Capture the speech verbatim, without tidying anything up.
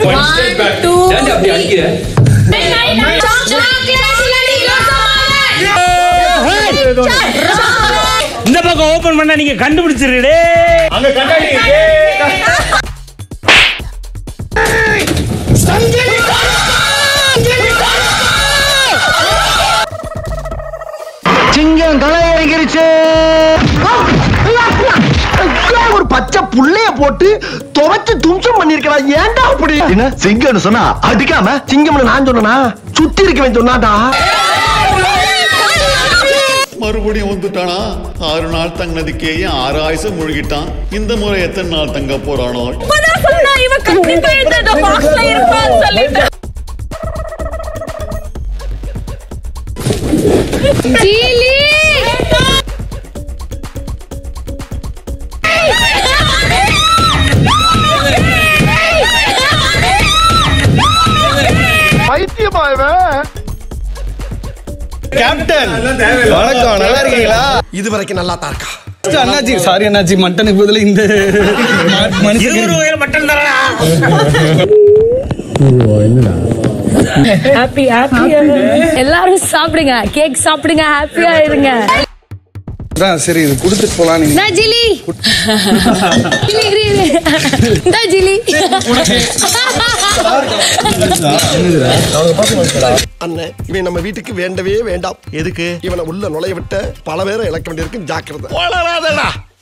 இந்த பக்கம் ஓபன் பண்ணா நீங்க கண்டுபிடிச்சிருடே. அங்க கண்ணாடி சிங்கம் களை இறங்கிருச்சு. ஒரு பச்சை புள்ளைய போட்டு துவைச்சு தும்சம் பண்ணிருக்கா. ஏன்டா அப்படி? என்ன சிங்கம்னு சொன்னா அடிக்காம சிங்கம்னு நான் சொன்னா சுத்தி இருக்கவன் சொன்னாடா. மறுபடியும் வந்துட்டானா? ஆறு நாள் தங்கினதுக்கே ஆறு ஆயுசம் முழுகிட்டான். இந்த முறை எத்தனை நாள் தங்க போறானோ? கேப்டன் வணக்கம், நல்லா இருக்கீங்களா? இது வரைக்கும் நல்லா தான் இருக்கா? அண்ணாச்சி சாரி அண்ணாச்சி, மட்டனுக்கு பதிலா இந்த மட்டன் தரா. ஹாப்பி ஹாப்பி எல்லாரும் சாப்பிடுங்க, கேக் சாப்பிடுங்க, ஹாப்பியா இருங்க. சரி இது குடுத்துட்டு போலாம். நீங்க ஜிலி ஜிலி அண்ணே, இவன் நம்ம வீட்டுக்கு வேண்டவே வேண்டாம். எதுக்கு? இவனை உள்ள நுழைய விட்ட பல பேரை இழக்க வேண்டியிருக்கு. ஜாக்கிரதை.